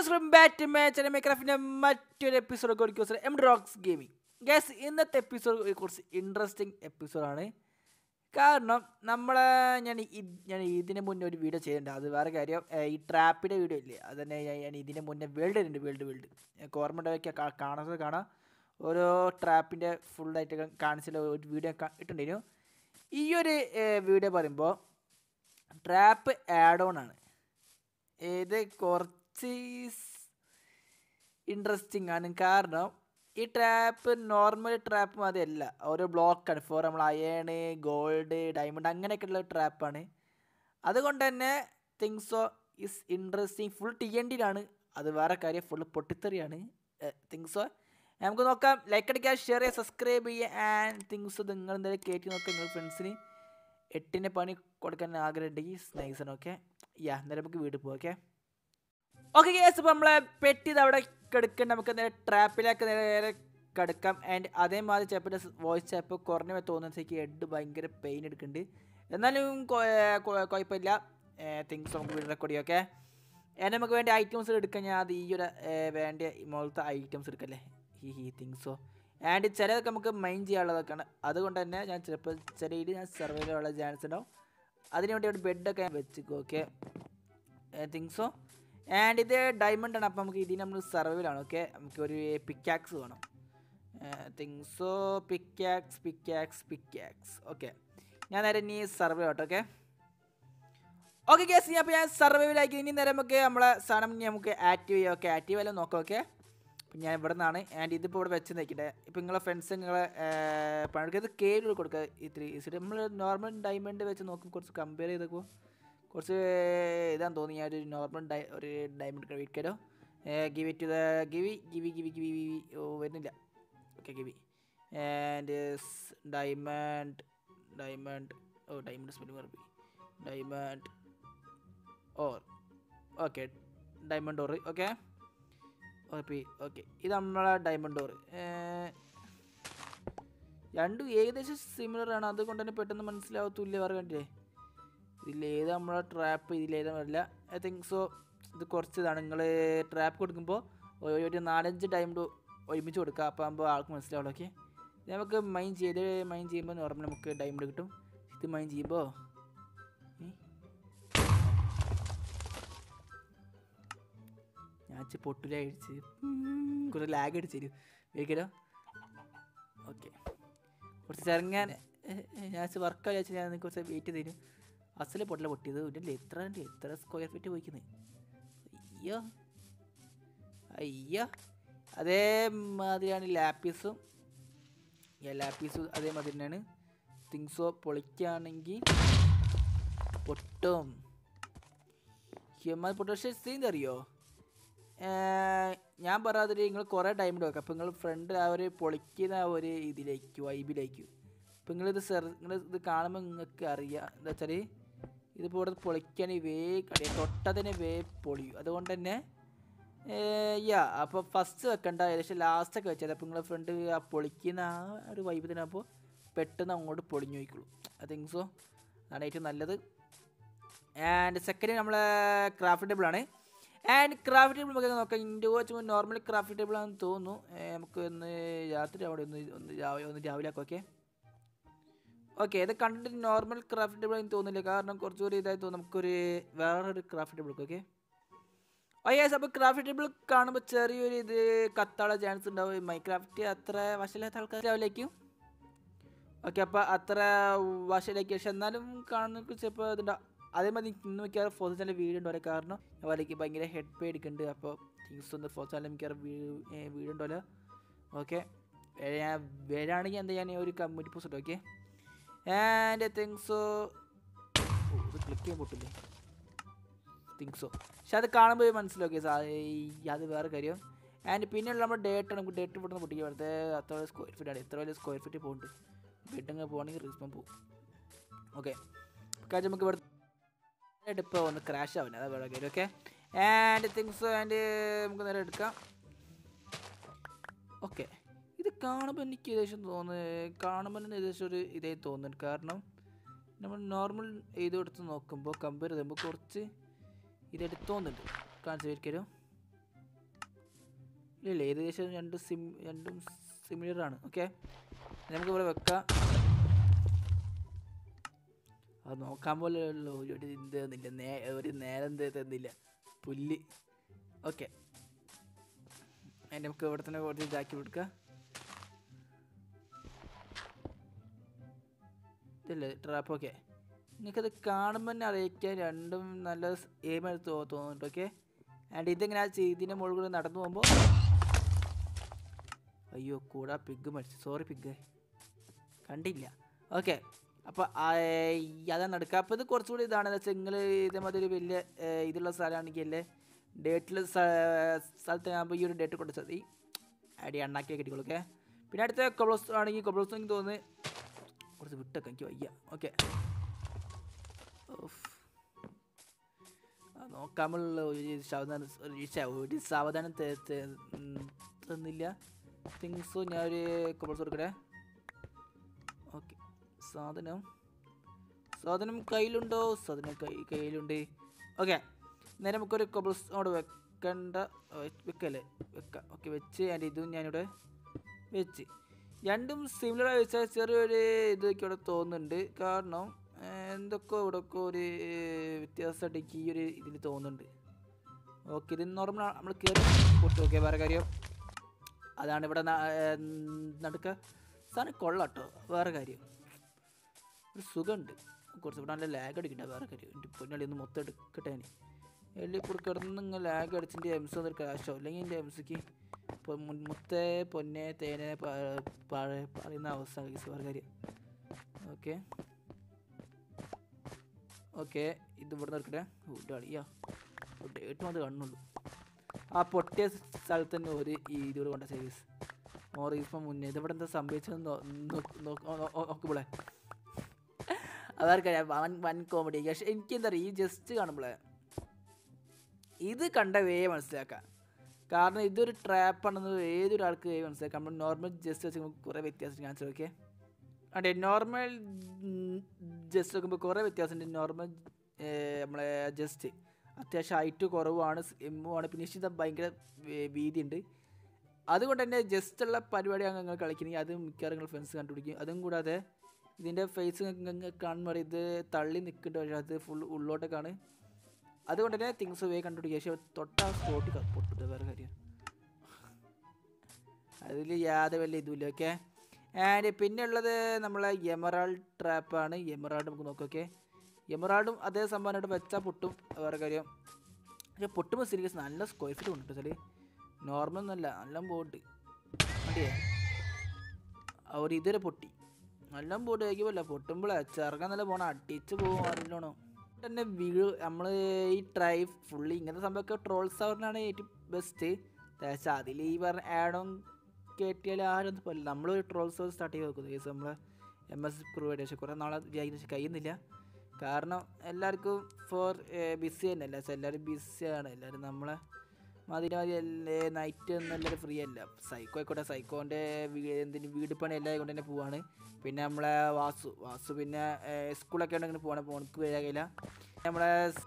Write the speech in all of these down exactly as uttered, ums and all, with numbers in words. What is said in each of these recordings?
welcome back to my channel. Minecraftന്റെ മറ്റൊരു episode കൊടുക്കുക M rocks gaming. Guys, ഇന്നത്തെ episode കുറച്ച് ഇൻട്രസ്റ്റിംഗ് എപ്പിസോഡാണ്. കാരണം നമ്മളെ ഞാൻ ഞാൻ ഇതിന് മുന്നേ ഒരു വീഡിയോ ചെയ്തിട്ടുണ്ട്. അത് വേറെ കാര്യം, ഈ ട്രാപ്പിൻ്റെ വീഡിയോ ഇല്ലേ, അത് തന്നെ ഞാൻ ഇതിന് മുന്നേ വേൾഡ് ഉണ്ട് വേൾഡ് വേൾഡ് ഗവൺമെൻറ്റൊക്കെ കാണാത്തത് കാണാം. ഓരോ ട്രാപ്പിൻ്റെ ഫുള്ളായിട്ട് കാണിച്ചുള്ള ഒരു വീഡിയോ ഇട്ടുണ്ടായിരുന്നു. ഈ ഒരു വീഡിയോ പറയുമ്പോൾ ട്രാപ്പ് ആഡ് ഓൺ ആണ്. ഇത് കുറച്ച് ഇൻട്രസ്റ്റിംഗ് ആണ്. കാരണം ഈ ട്രാപ്പ് നോർമൽ ട്രാപ്പ് മാതിരിയല്ല, ഓരോ ബ്ലോക്കാണ് ഫോർ നമ്മൾ അയേണ്, ഗോൾഡ്, ഡയമണ്ട് അങ്ങനെയൊക്കെയുള്ള ട്രാപ്പാണ്. അതുകൊണ്ട് തന്നെ തിങ്സോ is interesting. Full T N ഡിയിലാണ്. അത് വേറെ കാര്യം, ഫുൾ പൊട്ടിത്തെറിയാണ് തിങ്സോ. നമുക്ക് നോക്കാം. ലൈക്ക് അടിക്കുക, ഷെയർ ചെയ്യുക, സബ്സ്ക്രൈബ് ചെയ്യുക. ആൻഡ് തിങ്സോ നിങ്ങൾ എന്തായാലും കയറ്റി നോക്കുക. നിങ്ങൾ ഫ്രണ്ട്സിന് എട്ടിൻ്റെ പണി കൊടുക്കാൻ ആഗ്രഹം ഉണ്ടെങ്കിൽ നൈസാണ്. ഓക്കെ, യാ എന്നാലും നമുക്ക് വീട്ടിൽ പോകാം. ഓക്കെ ഓക്കെ ഗൈസ്, ഇപ്പോൾ നമ്മളെ പെട്ടി ഇത് അവിടെ കിടക്കുന്നുണ്ട്. നമുക്ക് നേരെ ട്രാപ്പിലേക്ക് നേരെ കിടക്കാം. ആൻഡ് അതേമാതിരി ചിലപ്പോൾ വോയിസ് ചിലപ്പോൾ കുറഞ്ഞ തോന്നുന്നതിലേക്ക് ഹെഡ് ഭയങ്കര പെയിൻ എടുക്കുന്നുണ്ട്. എന്നാലും കുഴപ്പമില്ല. തിങ്സ് നമുക്ക് വീട് റെക്കോർഡ് ചെയ്യാം. ഓക്കെ, ആൻഡ് നമുക്ക് വേണ്ട ഐറ്റംസ് എടുക്കാൻ ഞാൻ അത് ഈ ഒരു വേണ്ട മുകളത്തെ ഐറ്റംസ് എടുക്കല്ലേ ഹി ഹി തിങ്സോ. ആൻഡ് ചിലതൊക്കെ നമുക്ക് മൈൻഡ് ചെയ്യാനുള്ളതൊക്കെയാണ്. അതുകൊണ്ട് തന്നെ ഞാൻ ചിലപ്പോൾ ചില ഇത് ഞാൻ സർവൈവ് ചെയ്യാനുള്ള ചാൻസ് ഉണ്ടാവും. അതിന് വേണ്ടി ഒരു ബെഡൊക്കെ ഞാൻ വെച്ചിക്കും. ഓക്കെ തിങ്സോ. ആൻഡ് ഇത് ഡയമണ്ട് ആണ്. അപ്പോൾ നമുക്ക് ഇതിന് നമ്മൾ സർവൈവലാണ്. ഓക്കെ, നമുക്ക് ഒരു പിക്കാക്സ് വേണം. തിങ്സോ പിക്കാക്സ് പിക്കാക്സ് പിക്കാക്സ് ഓക്കെ, ഞാൻ നേരെ ഇനി സർവൈവ് ആട്ടോ. ഓക്കെ ഓക്കെ ഗൈസ്, ഇനി അപ്പോൾ ഞാൻ സർവൈവിലാക്കി. ഇനി നേരെ നമുക്ക് നമ്മളെ സാധനം നമുക്ക് ആക്റ്റീവ് ചെയ്യാം. ഓക്കെ, ആക്റ്റീവ് ആയാലും നോക്കാം. ഓക്കെ, അപ്പം ഞാൻ ഇവിടെ നിന്നാണ്. ആൻഡ് ഇതിപ്പോൾ ഇവിടെ വെച്ച് നിൽക്കട്ടെ. ഇപ്പോൾ നിങ്ങളെ ഫ്രണ്ട്സ് നിങ്ങളെ പണിയെടുക്കുന്നത് കേബിൾ കൊടുക്കുക. ഇത്തിരി ഈസിഡ് നമ്മൾ നോർമൽ ഡയമണ്ട് വെച്ച് നോക്കും. കുറച്ച് കമ്പയർ ചെയ്തപ്പോൾ കുറച്ച് ഇതാന്ന് തോന്നി. ഞാൻ ഒരു നോർമൽ ഡൈ ഒരു ഡയമണ്ട് കഴിക്കാലോ. ഗിവ് ഇറ്റ് ടു ദ ഗിവി ഗിവി ഗിവി ഗിവി ഗിവി ഓ വരുന്നില്ല. ഓക്കെ ഗിവി ആൻഡ് ഡയമണ്ട് ഡയമണ്ട് ഓ ഡയമണ്ട് സ്പെല്ലിംഗ് മറന്നു. Diamond or okay diamond or okay okay okay ഇത് നമ്മളെ ഡയമണ്ട് ഓർ. രണ്ടും ഏകദേശം സിമിലർ ആണ്. അതുകൊണ്ട് തന്നെ പെട്ടെന്ന് മനസ്സിലാവത്തില്ല. വേറെ കണ്ടില്ലേ, ഇതിലേത് നമ്മളെ ട്രാപ്പ്, ഇതിലേതാ വരില്ല. ഐ തിങ്ക് സോ ഇത് കുറച്ച് ഇതാണ്. നിങ്ങൾ ട്രാപ്പ് കൊടുക്കുമ്പോൾ ഒരു നാലഞ്ച് ഡയമണ്ട് ഒരുമിച്ച് കൊടുക്കുക. അപ്പോൾ ആകുമ്പോൾ ആൾക്ക് മനസ്സിലാവുള്ളൂ. ഓക്കെ, നമുക്ക് മൈൻഡ് ചെയ്ത് മൈൻഡ് ചെയ്യുമ്പോൾ നോർമൽ നമുക്ക് ഡയമണ്ട് കിട്ടും. ഇത് മൈൻഡ് ചെയ്യുമ്പോൾ ഞാൻ പൊട്ടില അടിച്ച് കുറച്ച് ലാഗ് അടിച്ചു തരും വേഗലോ. ഓക്കെ, കുറച്ച് ചെറുങ്ങാൻ ഞാൻ വർക്ക് അയച്ചു. ഞാൻ കുറച്ച് വെയിറ്റ് തരും. അസല് പൊട്ടല പൊട്ടിയത് ഇല്ലല്ലേ. എത്ര എത്ര സ്ക്വയർ ഫീറ്റ് പോയിക്കുന്നത്. അയ്യോ അയ്യോ, അതേമാതിരിയാണ് ലാപ്പീസും. ലാപ്പീസും അതേമാതിരി തന്നെയാണ്. തിങ്സോ പൊളിക്കുകയാണെങ്കിൽ പൊട്ടും. ഹ്യൂമൻ പൊട്ടൻഷ്യൽ സീൻ അറിയോ? ഞാൻ പറയാതിരി നിങ്ങൾ കുറേ ഡയമണ്ട് വെക്കാം. അപ്പോൾ നിങ്ങൾ ഫ്രണ്ട് ആ ഒരു പൊളിക്കുന്ന ആ ഒരു ഇതിലേക്ക് വൈബിലേക്ക് ഇപ്പം നിങ്ങളിത് സെർ നിങ്ങൾ ഇത് കാണുമ്പോൾ നിങ്ങൾക്ക് അറിയാം. എന്താ വെച്ചാൽ ഇതിപ്പോൾ ഇവിടെ പൊളിക്കാൻ വേ കടിയാൽ തൊട്ടതിനെ വേ പൊളിയും. അതുകൊണ്ട് തന്നെ യാ അപ്പോൾ ഫസ്റ്റ് വെക്കണ്ട, ഏകദേശം ലാസ്റ്റൊക്കെ വെച്ചാൽ അപ്പോൾ നിങ്ങളുടെ ഫ്രണ്ട് ആ പൊളിക്കുന്ന ആ ഒരു വൈബ് തന്നെ അപ്പോൾ പെട്ടെന്ന് അങ്ങോട്ട് പൊളിഞ്ഞു പോയിക്കുള്ളൂ. ഐ തിങ്ക് സോ അതാണ് ഏറ്റവും നല്ലത്. ആൻഡ് സെക്കൻഡ് നമ്മളെ ക്രാഫ്റ്റ് ടേബിളാണ്. ആൻഡ് ക്രാഫ്റ്റ് ടേബിൾ നമുക്ക് നോക്കാം. ഇൻഡോ വെച്ച് നോർമലി ക്രാഫ്റ്റ് ടേബിൾ ആണെന്ന് തോന്നുന്നു. നമുക്ക് ഒന്ന് രാത്രി അവിടെ ഒന്ന് ഒന്ന് രാവിലെ ഒന്ന് രാവിലെ ആക്കും. ഓക്കെ ഓക്കെ ഇത് കണ്ടിട്ട് നോർമൽ ക്രാഫ്റ്റ് ടേബിൾ ആണെന്ന് തോന്നുന്നില്ല. കാരണം കുറച്ചുകൂടി ഇതായി തോന്നും. നമുക്കൊരു വേറൊരു craft table okay oh yes. അപ്പോൾ ക്രാഫ്റ്റ് ടേബിൾ കാണുമ്പോൾ ചെറിയൊരു ഇത് കത്താനുള്ള ചാൻസ് ഉണ്ടാവും. മൈക്രാഫ്റ്റ് അത്ര വശമില്ലാത്ത ആൾക്കാർ രാവിലേക്കും. ഓക്കെ, അപ്പോൾ അത്ര വശയിലേക്ക് പക്ഷെ എന്നാലും കാണുന്ന ചിലപ്പോൾ ഇതുണ്ടാവും. അതേമാതിരി ഇന്ന് മിക്കവാറും ഫോർത്ത് ചാനൽ വീഡിയോ ഉണ്ടാവില്ല. കാരണം അവർക്ക് ഭയങ്കര ഹെഡ് പേ എടുക്കുന്നുണ്ട്. അപ്പോൾ തിങ്സ് ഒന്ന് ഫോർത്ത് ചാനൽ മിക്കവാറും വീഡിയോ ഉണ്ടാവില്ല. ഓക്കെ, ഞാൻ വരാണെങ്കിൽ എന്താ ഞാൻ ഒരു കമ്മ്യൂണിറ്റി പോസ്റ്റ്. ഓക്കെ ആൻഡ് തിങ്സോ ഇത് ക്ലിക്ക് ചെയ്യാൻ പൊട്ടില്ലേ തിങ്സോ. പക്ഷെ അത് കാണുമ്പോൾ മനസ്സിലാക്കി അത് വേറെ കാര്യം. ആൻഡ് പിന്നെയുള്ള നമ്മുടെ ഡേറ്റ് നമുക്ക് ഡേറ്റ് പൊട്ടുന്ന പൊട്ടിക്കുക. വെറുതെ അത്ര സ്ക്വയർ ഫീറ്റ് ആണ്. എത്ര വലിയ സ്ക്വയർ ഫീറ്റ് പോകുന്നുണ്ട്. ബെഡിങ്ങനെ പോകണമെങ്കിൽ റിസ്പം പോകും. ഓക്കെ കാര്യം നമുക്ക് ഇവിടെ ഇപ്പോൾ ഒന്ന് ക്രാഷ് ആവുന്നത് അതാ വേറെ കാര്യം. ഓക്കെ ആൻഡ് തിങ്സ് ആൻഡ് നമുക്ക് നേരെ എടുക്കാം. ഓക്കെ ഇത് കാണുമ്പോൾ എനിക്ക് ഏകദേശം തോന്നുന്നത് കാണുമ്പോൾ തന്നെ ഏകദേശം ഒരു ഇതേ തോന്നുന്നുണ്ട്. കാരണം നമ്മൾ നോർമൽ ഇത് എടുത്ത് നോക്കുമ്പോൾ കമ്പയർ ചെയ്യുമ്പോൾ കുറച്ച് ഇതെടുത്ത് തോന്നുന്നുണ്ട്. കാണിച്ചു വരിക്കലും ഇല്ല ഏകദേശം രണ്ട് സിം രണ്ടും സിമിലറാണ്. ഓക്കെ, നമുക്ക് ഇവിടെ വെക്കാം. അത് നോക്കാൻ പോലെ ഉള്ളൂ, ഒരു ഇത് തന്നില്ല, നേ ഒരു നേരം തന്നില്ല, പുല്ല്. ഓക്കെ, അതിന് നമുക്ക് ഇവിടെ തന്നെ കുറച്ച് ഇതാക്കി കൊടുക്കുക. ഇതല്ലേ ട്രാപ്പ്. ഓക്കെ, നിങ്ങൾക്കത് കാണുമ്പോൾ തന്നെ അറിയിക്കാൻ രണ്ടും നല്ല എയിമായിട്ട് തോന്നുന്നുണ്ട്. ഓക്കെ, ആൻഡ് ഇതെങ്ങനെ ഇതിൻ്റെ മുകളിൽ കൂടെ നടന്നു പോകുമ്പോൾ, അയ്യോ കൂടാ പിഗ് മരിച്ചു, സോറി പിഗ്, കണ്ടില്ല. ഓക്കെ, അപ്പോൾ അതാണ് നടക്കുക. അപ്പോൾ ഇത് കുറച്ചുകൂടി ഇതാണെന്ന് വെച്ചാൽ നിങ്ങൾ ഇതേമാതിരി വലിയ ഇതുള്ള സ്ഥലമാണെങ്കിൽ അല്ലേ ഡേറ്റിൽ സ്ഥലത്താകുമ്പോൾ ഈ ഒരു ഡേറ്റ് കൊണ്ട് മതി അടി എണ്ണാക്കിയാൽ കിട്ടിക്കോളൂ. ഓക്കെ, പിന്നെ അടുത്ത കൊബ്ലോസ് ആണെങ്കിൽ കൊബ്ലോസ് എനിക്ക് തോന്നുന്നു കുറച്ച് വിട്ടൊക്കെ എനിക്ക് വയ്യ. ഓക്കെ, നോക്കാമുള്ള ഒരു സാവധാനം ഒരു സാവധാനം തന്നില്ല തിങ്സോ. ഞാനൊരു കൊബ്ലോസ് കൊടുക്കട്ടെ. ഓക്കെ, സാധനം സാധനം കയ്യിലുണ്ടോ? സാധനം കൈ കയ്യിലുണ്ട്. ഓക്കെ, നേരെ നമുക്കൊരു കൊബ്ലോസ് അവിടെ വെക്കണ്ട, വെക്കല്ലേ വെക്കാം. ഓക്കെ, വെച്ച് ആൻഡ് ഇതും ഞാനിവിടെ വെച്ച് രണ്ടും സിമിലറായി വെച്ചാൽ ചെറിയൊരു ഇതൊക്കെ ഇവിടെ തോന്നുന്നുണ്ട്. കാരണം എന്തൊക്കെ ഇവിടെയൊക്കെ ഒരു വ്യത്യാസമായിട്ട് എനിക്ക് ഈ ഒരു ഇതിൽ തോന്നുന്നുണ്ട്. ഓക്കെ, ഇത് നോർമൽ നമ്മൾ കയറി പൊട്ടു. ഓക്കെ, വേറെ കാര്യം അതാണ് ഇവിടെ നടക്കുക. സാധനം കൊള്ളാട്ടോ, വേറെ കാര്യം ഒരു സുഖമുണ്ട്. കുറച്ച് ഇവിടെ നല്ല ലാഗ് അടിക്കണ്ട, വേറെ കാര്യം എൻ്റെ പൊന്നളി ഒന്ന് മൊത്തം എടുക്കട്ടെ. ഞാൻ എല്ലി കൂടെ കിടന്ന് ഇങ്ങനെ ലാഗ് അടിച്ചിട്ട് എം സി ഒന്നൊരു ക്രാഷോ, അല്ലെങ്കിൽ എൻ്റെ എം സിക്ക് മുത്തേ പൊന്നെ തേനെ പറയുന്ന അവസ്ഥ വേറെ കാര്യം. ഓക്കെ ഓക്കെ ഇത് ഇവിടെ നിൽക്കട്ടെ. കളിയാ ഡേറ്റും അത് കാണുന്നുള്ളൂ. ആ പൊട്ടിയ സ്ഥലത്ത് തന്നെ ഒരു ഇതിവിടെ കൊണ്ട സർവീസ് മോറീസ് മുന്നേ ഇതിവിടെ എന്താ സംഭവിച്ചതെന്ന് നോക്കുമ്പോളേ അതാർക്കറിയാം. വൻ വൻ കോമഡി. പക്ഷെ എനിക്കെന്താ പറയുക, ഈ ജസ്റ്റ് കാണുമ്പോളേ ഇത് കണ്ട വേ മനസ്സിലാക്കാം. കാരണം ഇതൊരു ട്രാപ്പാണെന്ന് ഏതൊരാൾക്ക് വേ മനസ്സിലാക്കാം. നമ്മൾ നോർമൽ ജസ്റ്റ് വെച്ച് നമുക്ക് കുറേ വ്യത്യാസം കാണിച്ചു. ഓക്കെ, അതെ നോർമൽ ജസ്റ്റ് നോക്കുമ്പോൾ കുറേ വ്യത്യാസമുണ്ട്. നോർമൽ നമ്മളെ ജസ്റ്റ് അത്യാവശ്യം ഹൈറ്റ് കുറവാണ്, എമ്മുമാണ്, പിന്നെ ഇഷ്ടം ഭയങ്കര വീതിയുണ്ട്. അതുകൊണ്ട് തന്നെ ജസ്റ്റുള്ള പരിപാടിയാണ് നിങ്ങൾ കളിക്കുന്നത്. അത് മിക്കവാറും നിങ്ങൾ ഫ്രണ്ട്സ് കണ്ടുപിടിക്കും. അതും കൂടാതെ ഇതിൻ്റെ ഫേസ് കാണുമ്പോൾ ഇത് തള്ളി നിൽക്കേണ്ട, പക്ഷേ അത് ഫുൾ ഉള്ളോട്ടൊക്കെയാണ്. അതുകൊണ്ട് തന്നെ തിങ്സ് വേ കണ്ടുപിടിക്കുക. പക്ഷേ തൊട്ടാ സ്പോട്ട് പൊട്ടിട്ട് വേറെ കാര്യം അതിൽ യാതൊരു വലിയ ഇതുമില്ല. ഓക്കെ, ആൻഡ് പിന്നെ ഉള്ളത് നമ്മളെ എമറാൾഡ് ട്രാപ്പാണ്. എമറാൾഡ് നമുക്ക് നോക്കാം. ഓക്കെ, എമറാൾഡും അതേ സംഭവമായിട്ട് വെച്ചാൽ പൊട്ടും, വേറെ കാര്യം. പക്ഷേ പൊട്ടുമ്പോൾ സീരിയസ് നല്ല സ്ക്വയർ ഫീറ്റ് കൊണ്ടിട്ട് വെച്ചാൽ നോർമൽ ഒന്നല്ല, നല്ല ബോട്ട് മതിയേ. അവർ ഇതുവരെ പൊട്ടി നല്ല ബോട്ട് കഴിക്കുമല്ല, പൊട്ടുമ്പോഴേ ചെറുക്കാൻ നല്ല പോകണം, അടിച്ച് പോകും നല്ലോണം തന്നെ വീഴ്. നമ്മൾ ഈ ട്രൈ ഫുള്ളി ഇങ്ങനത്തെ സംഭവമൊക്കെ ട്രോൾ സവറിനാണ് ഏറ്റവും ബെസ്റ്റ്. പക്ഷേ അതിൽ ഈ പറഞ്ഞ ആഡോൺ കയറ്റിയാൽ ആരും പോലെ നമ്മളൊരു ട്രോൾ സവർ സ്റ്റാർട്ട് ചെയ്ത് നോക്കുന്നത് കേസ് നമ്മൾ എം എസ് പ്രൊവൈഡ്. പക്ഷേ കുറേ നാളെ വിചാരിക്കുന്ന കഴിയുന്നില്ല. കാരണം എല്ലാവർക്കും ഫോർ ബിസി തന്നെ അല്ല, എല്ലാവരും ബിസിയാണ്. എല്ലാവരും നമ്മളെ മതി മതി നൈറ്റ് ഒന്നും എല്ലാവരും ഫ്രീ അല്ല. സൈക്കോ ആയിക്കോട്ടെ, സൈക്കോൻ്റെ എന്തിന് വീട് പണി എല്ലാം കൊണ്ട് തന്നെ പോവാണ്. പിന്നെ നമ്മളെ വാസു വാസു പിന്നെ സ്കൂളൊക്കെ ഉണ്ടെങ്കിൽ പോകണ പോണക്ക് വരാകില്ല. നമ്മളെ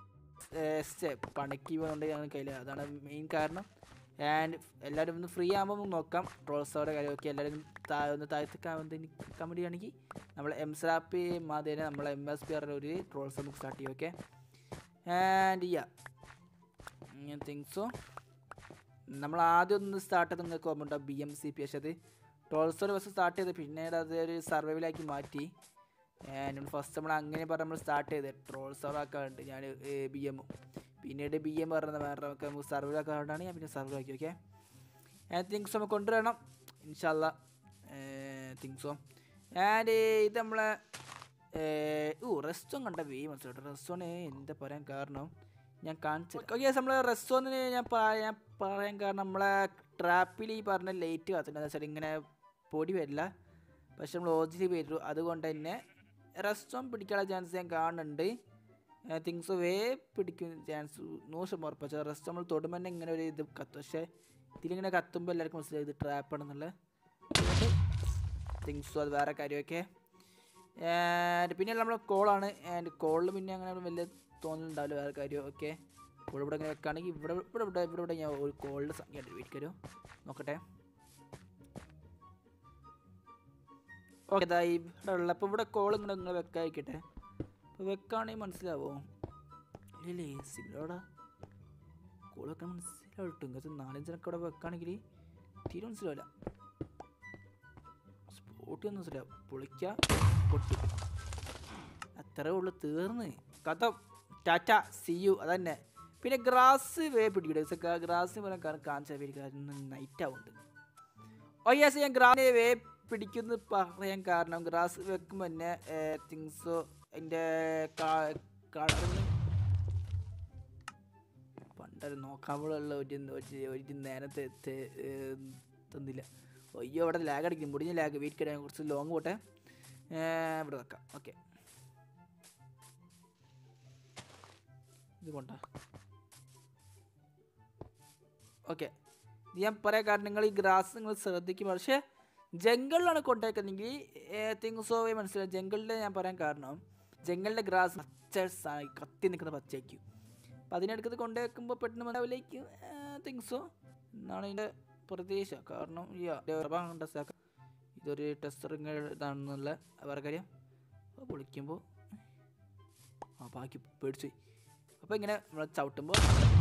പണിക്ക് പോകുന്നുണ്ട് ഞങ്ങൾ കയ്യില്ല. അതാണ് മെയിൻ കാരണം. ആൻഡ് എല്ലാവരും ഒന്ന് ഫ്രീ ആകുമ്പോൾ നോക്കാം ട്രോൾസോടെ കാര്യമൊക്കെ. എല്ലാവരും താ ഒന്ന് താഴത്തേക്ക് കമൻറ്റ് ചെയ്യുകയാണെങ്കിൽ നമ്മൾ എം സ്രാപ്പി മാതേനെ നമ്മളെ എം എസ് പി പറഞ്ഞ ഒരു ട്രോൾസ് നമുക്ക് സ്റ്റാർട്ട് ചെയ്യും. ഓക്കെ, ആൻഡ് യാ ഞാൻ തിങ്ക് സോ നമ്മൾ ആദ്യം ഒന്ന് സ്റ്റാർട്ട് ചെയ്ത് നിങ്ങൾക്ക് ഓർമ്മ ഉണ്ടാവും ബി എം സി പി. പക്ഷേ അത് ട്രോൾസോടെ ബസ് സ്റ്റാർട്ട് ചെയ്ത് പിന്നീട് അത് ഒരു സർവൈവലാക്കി മാറ്റി. ആൻഡ് ഫസ്റ്റ് നമ്മൾ അങ്ങനെ പറഞ്ഞ് നമ്മൾ സ്റ്റാർട്ട് ചെയ്തത് ട്രോൾസോറാക്കാറുണ്ട് ഞാൻ ബി എമ്മും. പിന്നീട് ബി എം പറഞ്ഞത് വേറെ നമുക്ക് സർവൈവലാക്കാറുണ്ടാണ് ഞാൻ പിന്നെ സർവൈവാക്കി. ഓക്കെ, ആൻഡ് തിങ്സ് നമുക്ക് കൊണ്ടുവരണം ഇൻഷാല്ലാ തിങ്സോ. ആൻഡ് ഇത് നമ്മളെ ഓ റെസ്റ്റോൺ കണ്ട വേ മനസ്സിലാട്ടോ. റെസ്റ്റോണ് എന്താ പറയാൻ കാരണം ഞാൻ കാണിച്ചു. ഓക്കെ, നമ്മളെ റെസ്റ്റോറൻറ്റിന് ഞാൻ പറയാൻ പറയാൻ കാരണം നമ്മളെ ട്രാപ്പിൽ ഈ പറഞ്ഞ ലൈറ്റ് കത്തുന്നത് വെച്ചാൽ ഇങ്ങനെ പൊടി വരില്ല, പക്ഷെ നമ്മൾ ഒറിജിനൽ വരും. അതുകൊണ്ട് തന്നെ റെസ്റ്റോറൻറ്റ് പിടിക്കാനുള്ള ചാൻസ് ഞാൻ കാണുന്നുണ്ട്. തിങ്സ് വേ പിടിക്കുന്ന ചാൻസ് നൂറ് ശതമാനം ഉറപ്പിച്ച റെസ്റ്റ് നമ്മൾ തൊടുമ്പോൾ തന്നെ ഇങ്ങനെ ഒരു ഇത് കത്തും. പക്ഷേ ഇതിലിങ്ങനെ കത്തുമ്പോൾ എല്ലാവർക്കും മനസ്സിലായി ഇത് ട്രാപ്പാണെന്നുള്ളത്. തിങ്സോ അത് വേറെ കാര്യമൊക്കെ. ആൻഡ് പിന്നെ നമ്മൾ കോളാണ്. ആൻഡ് കോളിൽ പിന്നെ അങ്ങനെ വലിയ തോന്നലുണ്ടാവില്ല വേറെ കാര്യം. ഓക്കെ, ഇപ്പോൾ ഇവിടെ ഇങ്ങനെ വെക്കുകയാണെങ്കിൽ ഇവിടെ ഇവിടെ ഇവിടെ ഇവിടെ ഇവിടെ ഞാൻ ഒരു കോളിൻ്റെ സംഖ്യ ഉണ്ട്. വെയിറ്റ് കയറും നോക്കട്ടെ. ഓക്കെ ഇതാ ഇവിടെ ഉള്ള അപ്പോൾ ഇവിടെ കോൾ ഇങ്ങനെ നിങ്ങൾ വെക്കാതിരിക്കട്ടെ. അപ്പോൾ വെക്കുകയാണെങ്കിൽ മനസ്സിലാവോ ഇല്ലേ? സിമിലോടാ കോൾ വെക്കാൻ മനസ്സിലാവും കിട്ടും. ഇങ്ങനത്തെ നാലഞ്ചിനൊക്കെ ഇവിടെ വെക്കുകയാണെങ്കിൽ തീരെ മനസ്സിലാവില്ല. സ്പോട്ടി ഒന്നും മനസ്സിലാവും. പൊളിക്കുക പൊട്ടി അത്രേ ഉള്ളു. തീർന്ന് കഥ. Tata see you. അതന്നെ. പിന്നെ ഗ്രാസ് വേ പിടിക്കട്ടെ. ഗ്രാസിന് പോലെ കാണിച്ചാൽ കാരണം നൈറ്റ് ആവുന്നുണ്ട്. ഓ യെസ് ഞാൻ ഗ്രാസിനെ വേ പിടിക്കുന്ന പറയാൻ കാരണം ഗ്രാസ് വെക്കുമ്പോൾ തന്നെ തിങ്സോ അതിൻ്റെ കളറിന് പണ്ടൊരു നോക്കാമ്പോഴുള്ള ഒരു ഒരു നേരത്തെ തന്നില്ല. അയ്യോ അവിടെ ലാഗ് അടിക്കും. മുടിഞ്ഞ ലാഗ്. വെയിറ്റ് ചെയ്യാൻ കുറച്ച് ലോങ് പോട്ടെ. ഇവിടെ വെക്കാം. ഓക്കെ ഇത് കൊണ്ട. ഓക്കെ ഞാൻ പറയാൻ കാരണം നിങ്ങൾ ഈ ഗ്രാസ് നിങ്ങൾ ശ്രദ്ധിക്കും. പക്ഷേ ജംഗിളിലാണ് കൊണ്ടേക്കുന്നെങ്കിൽ തിങ്സോ മനസ്സിലായി. ജംഗിളിൽ ഞാൻ പറയാൻ കാരണം ജംഗിളിൻ്റെ ഗ്രാസ് പച്ച കത്തി നിൽക്കുന്ന പച്ചയ്ക്കും. അപ്പം അതിനടുക്കത്ത് കൊണ്ടുവെക്കുമ്പോൾ പെട്ടെന്ന് മനസ്സിലാവിലേക്ക് തിങ്സോ എന്നാണ് അതിൻ്റെ പ്രതീക്ഷ. കാരണം ഈ ടെസ്റ്റ് ഇതൊരു ടെസ്റ്ററിങ് ഇതാണെന്നുള്ള വേറെ കാര്യം. അപ്പോൾ പൊളിക്കുമ്പോൾ ആ ബാക്കി പേടിച്ചു. അപ്പോൾ ഇങ്ങനെ നമ്മൾ ചവിട്ടുമ്പോൾ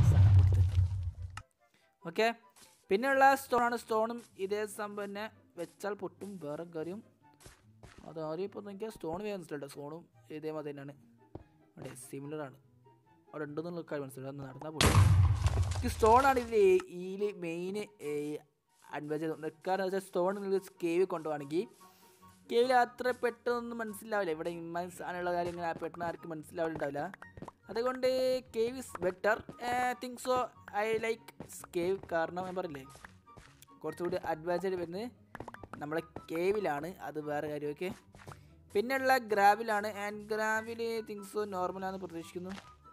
ഓക്കെ. പിന്നെയുള്ള സ്റ്റോണാണ്. സ്റ്റോണും ഇതേ സംഭവം തന്നെ വെച്ചാൽ പൊട്ടും. വേറെ കാര്യം അതാരും ഇപ്പോൾ നോക്കിയാൽ സ്റ്റോൺ വേറെ മനസ്സിലുണ്ട്. സ്റ്റോണും ഇതേമാതിരി തന്നെയാണ്. അവിടെ സിമിലറാണ്. അവിടെ ഉണ്ടെന്നുള്ള കാര്യം മനസ്സിലായി. അത് നടന്നാൽ പോലും സ്റ്റോണാണ് ഇതിൽ ഇതിൽ മെയിൻ അഡ്വാൻറ്റേജ്. കാരണം വെച്ചാൽ സ്റ്റോൺ നിങ്ങൾ കേവ് കൊണ്ടുപോകണമെങ്കിൽ കേവിൽ അത്ര പെട്ടെന്നൊന്നും മനസ്സിലാവില്ല. ഇവിടെ ഇമ്മൻസ് ആണുള്ള കാര്യങ്ങൾ പെട്ടെന്ന് ആർക്കും മനസ്സിലാവുന്നുണ്ടാവില്ല. അതുകൊണ്ട് cave is better. Think so I like cave. കാരണം ഞാൻ പറയില്ലേ കുറച്ചുകൂടി അഡ്വാൻറ്റേജ് വരുന്നത് നമ്മളെ കേവിലാണ്. അത് വേറെ കാര്യം. ഓക്കെ പിന്നെയുള്ള ഗ്രാവിലാണ്. ആൻഡ് ഗ്രാവിൽ തിങ്ക് സോ നോർമലാണെന്ന് പ്രതീക്ഷിക്കുന്നു.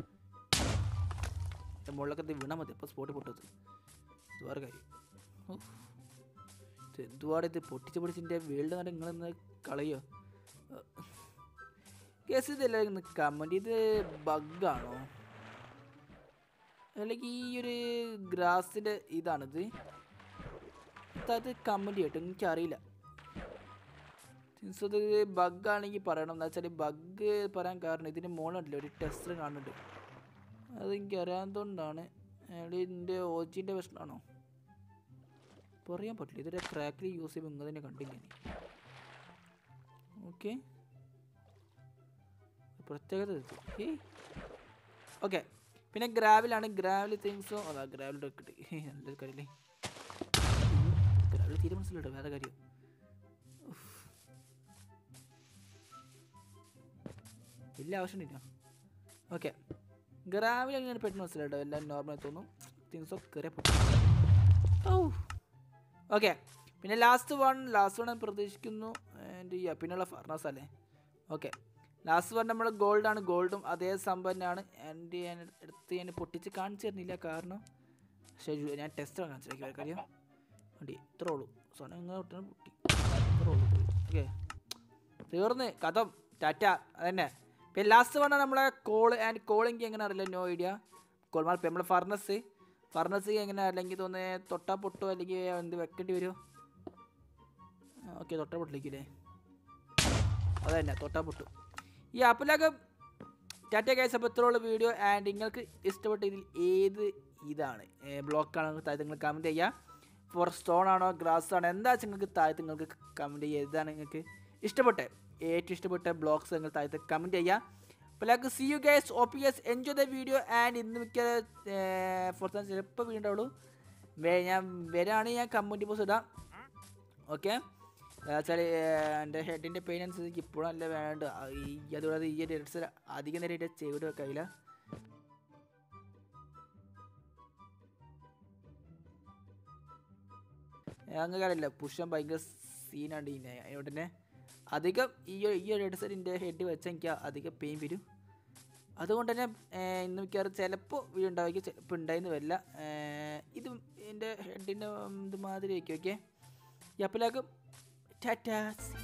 മുകളിലൊക്കെ ഇത് വീണാൽ മതി. അപ്പോൾ സ്പോട്ട് പൊട്ടത്. ഇത് വേറെ കാര്യം. എന്തുപാട് ഇത് പൊട്ടിച്ച് പൊടിച്ചിൻ്റെ വേൾഡ് നാട് നിങ്ങളെന്ന് കളയോ കേസ്? ഇതെല്ലാം കമൻറ്റ്. ഇത് ബഗ്ഗാണോ അല്ലെങ്കിൽ ഈ ഒരു ഗ്രാസിൻ്റെ ഇതാണിത്? അത് കമൻറ്റ് ചെയ്യട്ടെ. എനിക്കറിയില്ല. മീൻസ് അത് ബഗ്ഗാണെങ്കിൽ പറയണം. എന്താ വെച്ചാൽ ബഗ് പറയാൻ കാരണം ഇതിന് മുകളിലുണ്ടല്ലോ ഒരു ടെസ്റ്റർ കാണുന്നുണ്ട്. അതെനിക്ക് അറിയാത്തതുകൊണ്ടാണ്. ഇതിൻ്റെ ഓജിൻ്റെ പ്രശ്നമാണോ പറയാൻ പറ്റില്ല. ഇതൊരു ക്രാക്കിൽ യൂസ് ചെയ്യുമ്പോൾ ഇങ്ങനെ തന്നെ കണ്ടില്ല. ഓക്കെ പ്രത്യേകത ഓക്കെ. പിന്നെ ഗ്രാവിലാണ്. ഗ്രാവിൽ തിങ്സോ അതാ ഗ്രാവിൽ കിട്ടി. നല്ലൊരു കാര്യമില്ലേ? ഗ്രാവിൽ തീരെ മനസ്സിലാട്ടോ വേറെ കാര്യം. വലിയ ആവശ്യമില്ല. ഓക്കെ ഗ്രാവിൽ അങ്ങനെ പെട്ടെന്ന് മനസ്സിലാട്ടോ. എല്ലാം നോർമലായി തോന്നും. തിങ്സോ കയറിയ പൊട്ടും. ഓ ഓക്കെ പിന്നെ ലാസ്റ്റ് വൺ ലാസ്റ്റ് വൺ ഞാൻ പ്രതീക്ഷിക്കുന്നു. ആൻഡ് പിന്നെയുള്ള ഫർണസ് അല്ലേ? ഓക്കെ ലാസ്റ്റ് വൺ നമ്മൾ ഗോൾഡാണ്. ഗോൾഡും അതേ സംഭവം തന്നെയാണ്. ആൻഡ് ഞാൻ എടുത്ത് ഞാൻ പൊട്ടിച്ച് കാണിച്ചു തരുന്നില്ല കാരണം ശരി ഞാൻ ടെസ്റ്റ് കാണിച്ചിരിക്കും വേറെ കാര്യം. വണ്ടി ഇത്രേ ഉള്ളൂ. സോന ഇങ്ങനെ പൊട്ടി ഇത്രേ ഉള്ളൂ. ഓക്കെ തീർന്ന് കഥം. ടാറ്റ. അതന്നെ. പിന്നെ ലാസ്റ്റ് വൺ നമ്മളെ കോൾ. ആൻഡ് കോളിങ് എങ്ങനെ അറിയില്ല. No idea. കോൾമാർ ഇപ്പം നമ്മളെ ഫർണസ് ഫർണസ് എങ്ങനെ അല്ലെങ്കിൽ തോന്നുന്നത് തൊട്ടാ പൊട്ടോ അല്ലെങ്കിൽ എന്ത് വെക്കേണ്ടി വരുമോ? ഓക്കെ തൊട്ടാ പൊട്ടിലേക്കില്ലേ? അത് തന്നെ തൊട്ടാ പൊട്ടു. ഈ ആപ്പിലൊക്കെ ടാറ്റ ഗൈസ്. അപ്പോൾ ഇത്രയുള്ള വീഡിയോ. ആൻഡ് നിങ്ങൾക്ക് ഇഷ്ടപ്പെട്ട ഇതിൽ ഏത് ഇതാണ് ബ്ലോക്കാണോ താഴത്ത് നിങ്ങൾ കമൻറ്റ് ചെയ്യുക. ഫോർ സ്റ്റോൺ ആണോ ഗ്രാസ് ആണോ എന്താ വെച്ചാൽ നിങ്ങൾക്ക് താഴത്ത് നിങ്ങൾക്ക് കമൻറ്റ് ചെയ്യുക. ഏതാണ് നിങ്ങൾക്ക് ഇഷ്ടപ്പെട്ടെ ഏറ്റവും ഇഷ്ടപ്പെട്ട ബ്ലോഗ്സ് നിങ്ങൾ താഴത്ത് കമൻറ്റ് ചെയ്യുക. അപ്പോൾ like see you guys. O P S enjoy the video. And ഇന്ന് മിക്ക ഫോർത്ത് ചിലപ്പോൾ വീണ്ടുള്ളൂ. ഞാൻ വരാണെങ്കിൽ ഞാൻ കമ്മ്യൂണിറ്റി പോസ്റ്റ് ഇടാം. ഓക്കെ വെച്ചാൽ എൻ്റെ ഹെഡിൻ്റെ പെയിൻ അനുസരിച്ച് ഇപ്പോഴും അല്ല വേണ്ട. ഈ അതുകൂടാതെ ഈ ഒരു എഡിറ്റ്സ് അധികം നേരം ചെയ്ത് വെക്കില്ല. അങ്ങനെ അറിയില്ല പുഷൻ ഭയങ്കര സീനാണ്ട്. ഇന്നെ അതുകൊണ്ട് തന്നെ അധികം ഈ ഈ ഒരു എഡിറ്റ്സ് എൻ്റെ ഹെഡ് വെച്ചാൽ എനിക്ക് അധികം പെയിൻ വരും. അതുകൊണ്ട് തന്നെ ഇന്ന് മിക്കവാറും ചിലപ്പോൾ വീഡിയോ ഉണ്ടാവുക ചിലപ്പോൾ ഉണ്ടായിന്ന് വരില്ല. ഇത് എൻ്റെ ഹെഡിൻ്റെ ഇത് മാതിരി വയ്ക്കും. ഓക്കെ ഈ അപ്പിലാക്കും ടാറ്റാ.